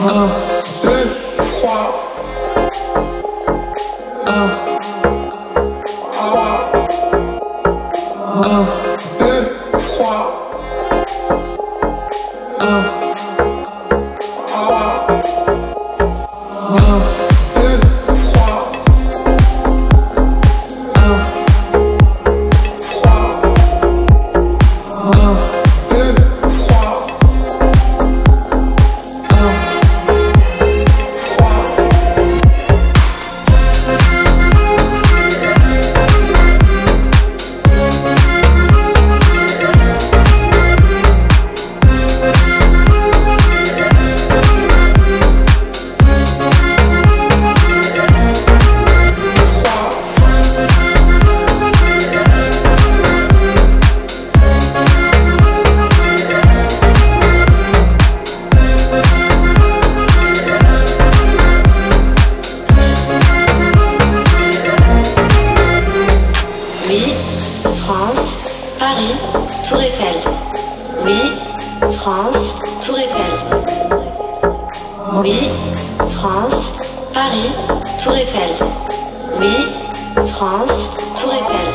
1, 2, 3. 1, 3. 1, 2, 3. 1, 3. 1, 2, 3. 1, 3. 1, 2, 3. 1, 3. France, Paris, Tour Eiffel. Oui, France, Tour Eiffel. Oui, France, Paris, Tour Eiffel. Oui, France, Tour Eiffel.